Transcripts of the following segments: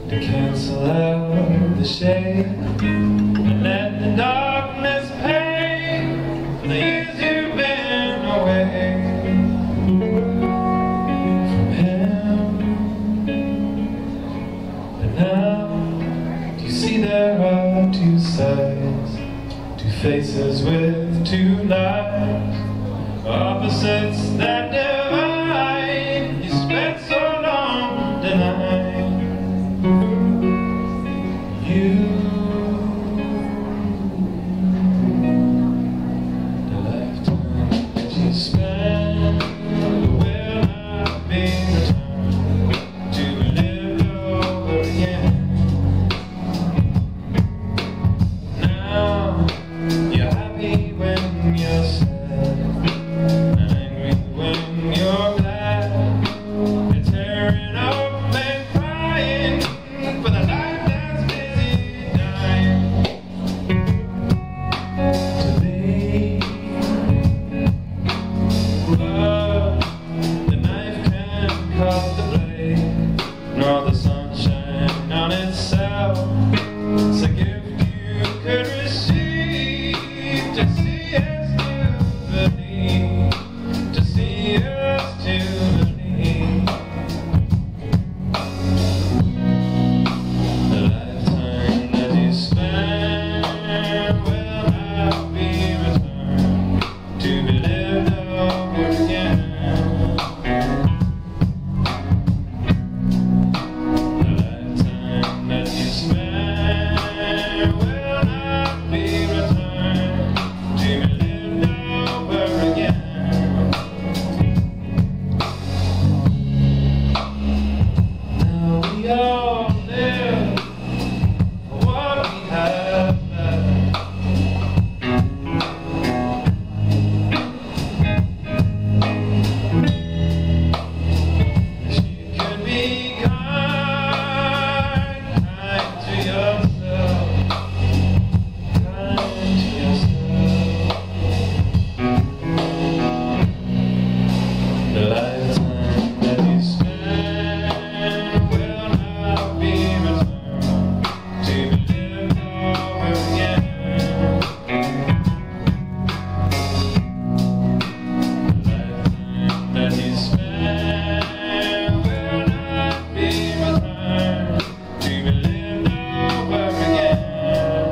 to cancel out the shade and let the darkness pay for the years you've been away from him. And now, do you see there are two sides, two faces with two lives, opposites that divide? You spent so long denying you. The lifetime that you spent will not be returned to be lived over again. Now you're happy when you're sad, angry when you're glad. You're tearing up and crying for the life that's busy dying to be. But the knife can't cut the blade, nor the sunshine on itself. It's a gift you could receive to see us to believe, to see us to believe. The lifetime that you spend will not be returned to be lived over again. The lifetime that you spend will not be returned to be lived over again. Now we all live for what we have left. Wish you could be kind to yourself, kind to yourself. The lifetime that you spend will not be returned to be lived over again. The lifetime that you spend will not be returned to be lived over again.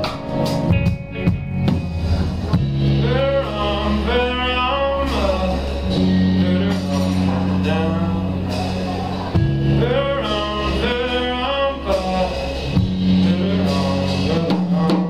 Further on, mother, further on down. Further on, father, further on.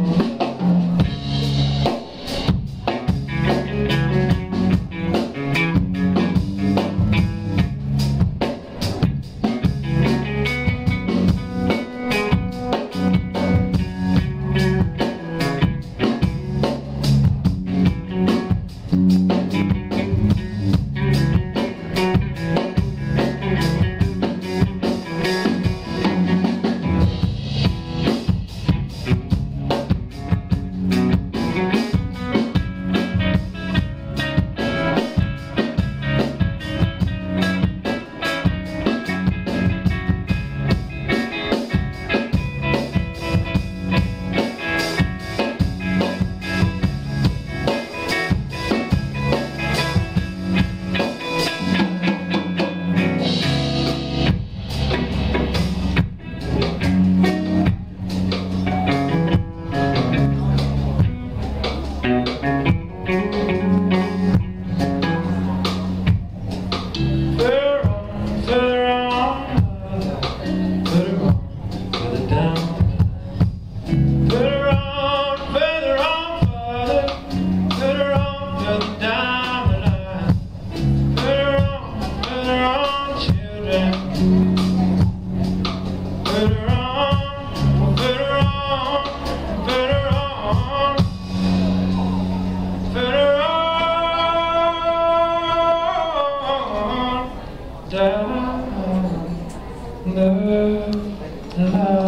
Down the line.